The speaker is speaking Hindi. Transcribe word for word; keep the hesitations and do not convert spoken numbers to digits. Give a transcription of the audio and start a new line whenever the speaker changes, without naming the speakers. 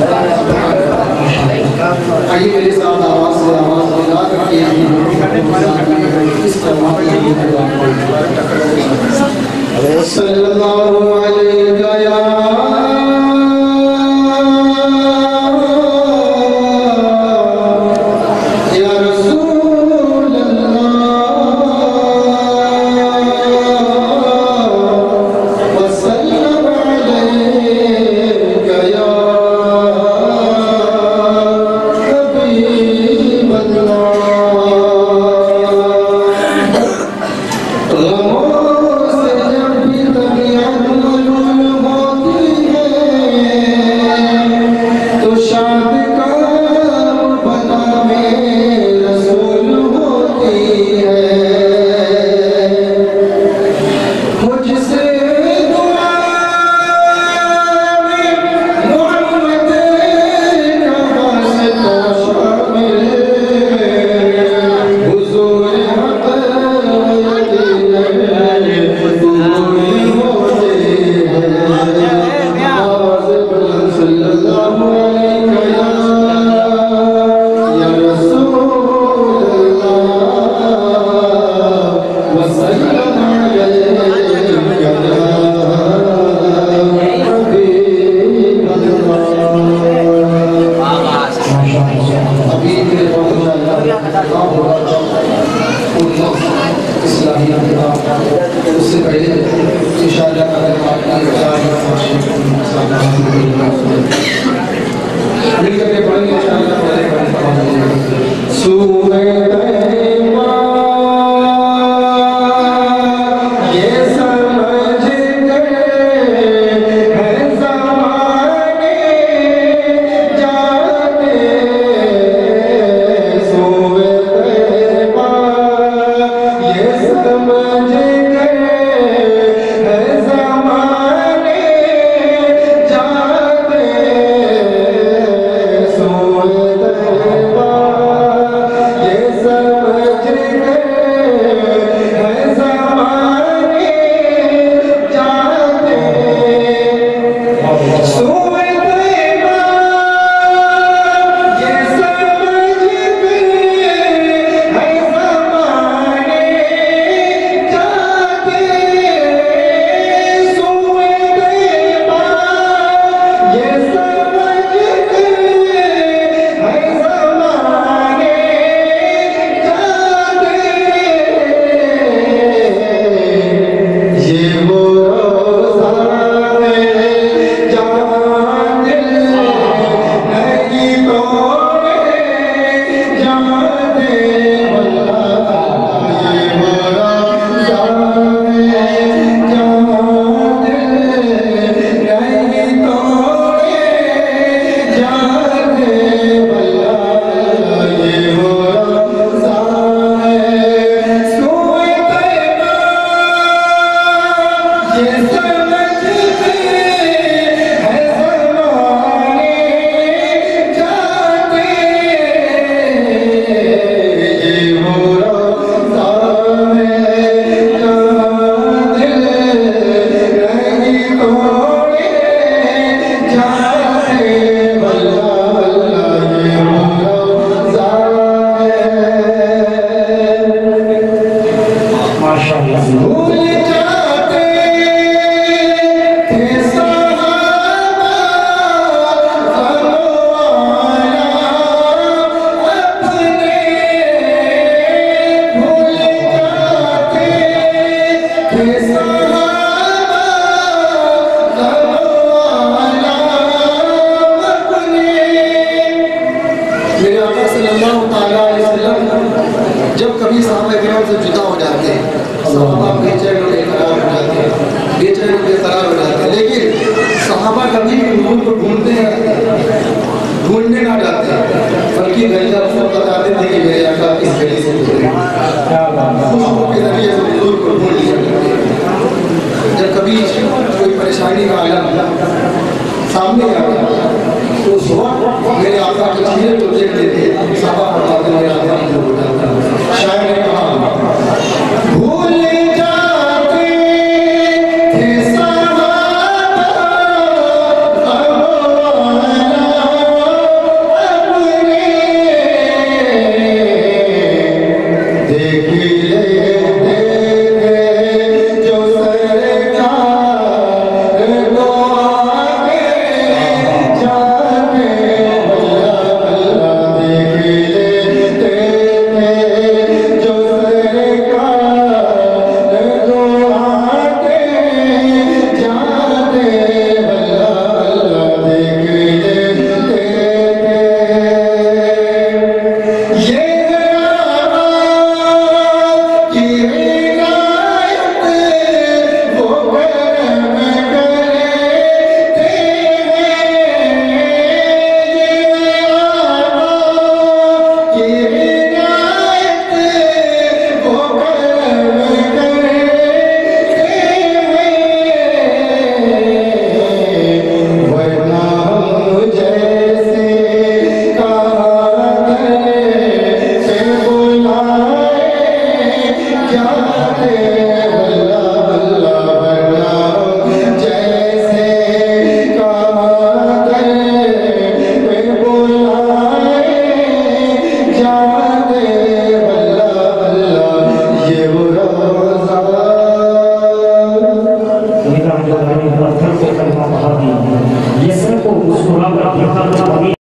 आइए मेरे साथ आवाज़ से आवाज़ मिला करके इस सल्लल्लाहु अलैहि उससे पहले इंशाअल्लाह मिलकर के पढ़ेंगे इंशाअल्लाह। जब कभी साहबा किराम से जुदा हो जाते हैं, साहबा बेचैन और बेकरार हो जाते हैं, बेचैन और बेकरार हो जाते हैं, लेकिन साहबा कभी भी नूर को ढूंढते हैं, ढूंढने ना जाते हैं, बल्कि गैया उसको बताते थे कि मेरे आका इस गली से गुजरे, खुशबू के जरिए से नूर को ढूंढ लिया करते हैं। जब कभी कोई परेशानी का आलम सामने आ गया तो उस वक्त मेरे आका के चेहरे को देख लेते साहबा फरमाते मेरे आका को हो जाता। शायद ने कहा भूल जाते थे साहबा
मुस्कुरा कर देखा तो